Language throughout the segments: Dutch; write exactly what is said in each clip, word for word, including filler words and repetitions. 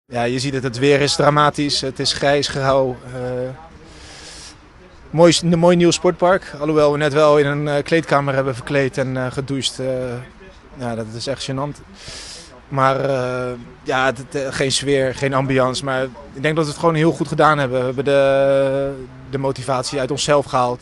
Ja, je ziet het, het weer is dramatisch, het is grijs, grauw. Uh, mooi, een mooi nieuw sportpark, alhoewel we net wel in een uh, kleedkamer hebben verkleed en uh, gedoucht. Uh, ja, dat is echt gênant. Maar uh, ja, het, het, geen sfeer, geen ambiance. Maar ik denk dat we het gewoon heel goed gedaan hebben. We hebben de, de motivatie uit onszelf gehaald.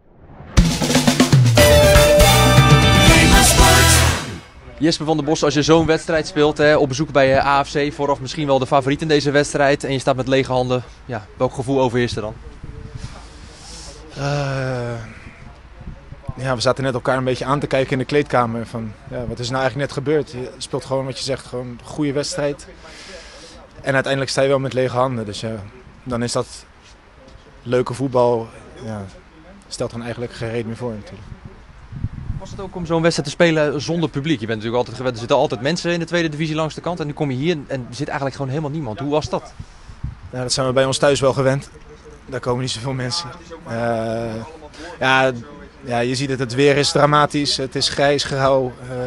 Jesper van der Bos, als je zo'n wedstrijd speelt, hè, op bezoek bij A F C, vooraf misschien wel de favoriet in deze wedstrijd en je staat met lege handen, ja, welk gevoel overheerst er dan? Uh, ja, we zaten net elkaar een beetje aan te kijken in de kleedkamer. Van, ja, wat is nou eigenlijk net gebeurd? Je speelt gewoon wat je zegt, gewoon een goede wedstrijd. En uiteindelijk sta je wel met lege handen. Dus ja, dan is dat leuke voetbal, ja, stelt dan eigenlijk geen reet meer voor natuurlijk. Was het ook om zo'n wedstrijd te spelen zonder publiek? Je bent natuurlijk altijd gewend, er zitten altijd mensen in de tweede divisie langs de kant en nu kom je hier en er zit eigenlijk gewoon helemaal niemand. Hoe was dat? Ja, dat zijn we bij ons thuis wel gewend. Daar komen niet zoveel mensen. Uh, ja, ja, je ziet het, het weer is dramatisch, het is grijs, grauw. Uh,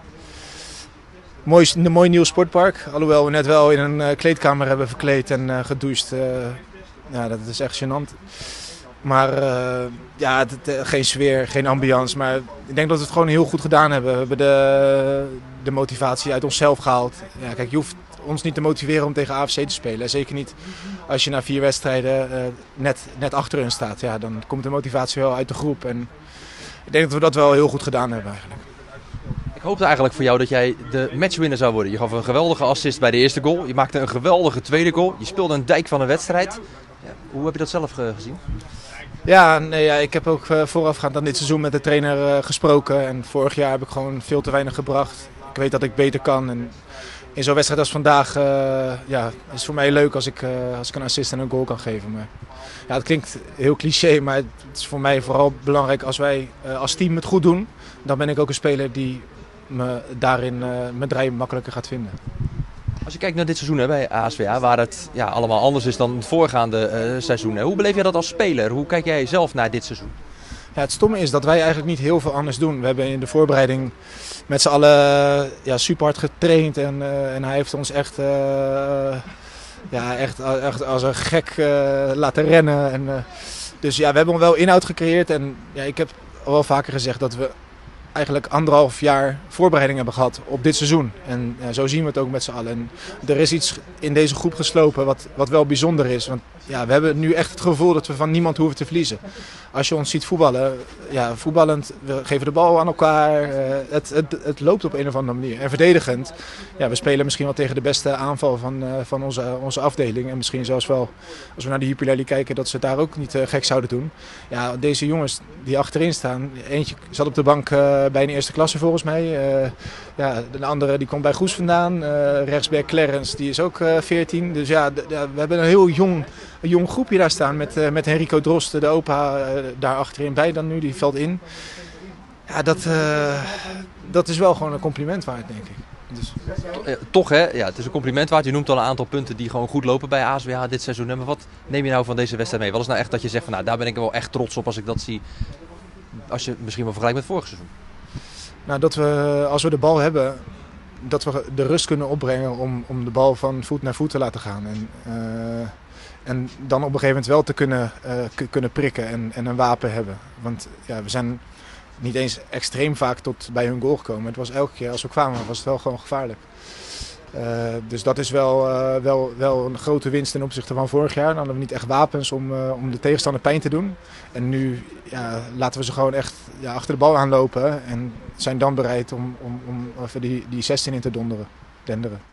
mooi, een mooi nieuw sportpark, alhoewel we net wel in een uh, kleedkamer hebben verkleed en uh, gedoucht. Uh, ja, dat is echt gênant. Maar uh, ja, het, het, geen sfeer, geen ambiance. Maar ik denk dat we het gewoon heel goed gedaan hebben. We hebben de, de motivatie uit onszelf gehaald. Ja, kijk, je hoeft ons niet te motiveren om tegen A F C te spelen. Zeker niet als je na vier wedstrijden uh, net, net achter hun staat. Ja, dan komt de motivatie wel uit de groep. En ik denk dat we dat wel heel goed gedaan hebben eigenlijk. Ik hoopte eigenlijk voor jou dat jij de matchwinner zou worden. Je gaf een geweldige assist bij de eerste goal. Je maakte een geweldige tweede goal. Je speelde een dijk van een wedstrijd. Ja, hoe heb je dat zelf gezien? Ja, nee, ja, ik heb ook uh, voorafgaand aan dit seizoen met de trainer uh, gesproken. En vorig jaar heb ik gewoon veel te weinig gebracht. Ik weet dat ik beter kan. En in zo'n wedstrijd als vandaag uh, ja, is het voor mij leuk als ik, uh, als ik een assist en een goal kan geven. Maar, ja, het klinkt heel cliché, maar het is voor mij vooral belangrijk als wij uh, als team het goed doen. Dan ben ik ook een speler die me daarin uh, mijn draai makkelijker gaat vinden. Als je kijkt naar dit seizoen hè, bij A S V A, waar het ja, allemaal anders is dan het voorgaande uh, seizoen. Hè. Hoe beleef jij dat als speler? Hoe kijk jij zelf naar dit seizoen? Ja, het stomme is dat wij eigenlijk niet heel veel anders doen. We hebben in de voorbereiding met z'n allen ja, super hard getraind. En, uh, en hij heeft ons echt, uh, ja, echt, echt als een gek uh, laten rennen. En, uh, dus ja, we hebben wel inhoud gecreëerd. En ja, ik heb al wel vaker gezegd dat we eigenlijk anderhalf jaar voorbereiding hebben gehad op dit seizoen. En ja, zo zien we het ook met z'n allen. En er is iets in deze groep geslopen wat, wat wel bijzonder is. Want ja, we hebben nu echt het gevoel dat we van niemand hoeven te verliezen. Als je ons ziet voetballen, ja, voetballend, we geven de bal aan elkaar. Uh, het, het, het loopt op een of andere manier. En verdedigend, ja, we spelen misschien wel tegen de beste aanval van, uh, van onze, onze afdeling. En misschien zelfs wel, als we naar de Jupiler League kijken, dat ze het daar ook niet uh, gek zouden doen. Ja, deze jongens die achterin staan, eentje zat op de bank uh, bij een eerste klasse volgens mij. Uh, ja, de andere die komt bij Goes vandaan. Uh, rechtsback Clarence, die is ook uh, veertien. Dus ja, d- ja, we hebben een heel jong, een jong groepje daar staan met, uh, met Henrico Drosten, de opa, uh, daar achterin bij dan nu, die valt in. Ja, dat, uh, dat is wel gewoon een compliment waard, denk ik. Dus. Toch hè, ja, het is een compliment waard. Je noemt al een aantal punten die gewoon goed lopen bij A S W H dit seizoen. Maar wat neem je nou van deze wedstrijd mee? Wat is nou echt dat je zegt van nou, daar ben ik wel echt trots op als ik dat zie. Als je misschien wel vergelijkt met vorig seizoen. Nou, dat we, als we de bal hebben, dat we de rust kunnen opbrengen om, om de bal van voet naar voet te laten gaan. En, uh, en dan op een gegeven moment wel te kunnen, uh, k- kunnen prikken en, en een wapen hebben. Want ja, we zijn niet eens extreem vaak tot bij hun goal gekomen. Het was elke keer als we kwamen, was het wel gewoon gevaarlijk. Uh, dus dat is wel, uh, wel, wel een grote winst ten opzichte van vorig jaar. Dan hadden we niet echt wapens om, uh, om de tegenstander pijn te doen. En nu ja, laten we ze gewoon echt ja, achter de bal aanlopen. En zijn dan bereid om, om, om even die, die zestien in te donderen, denderen.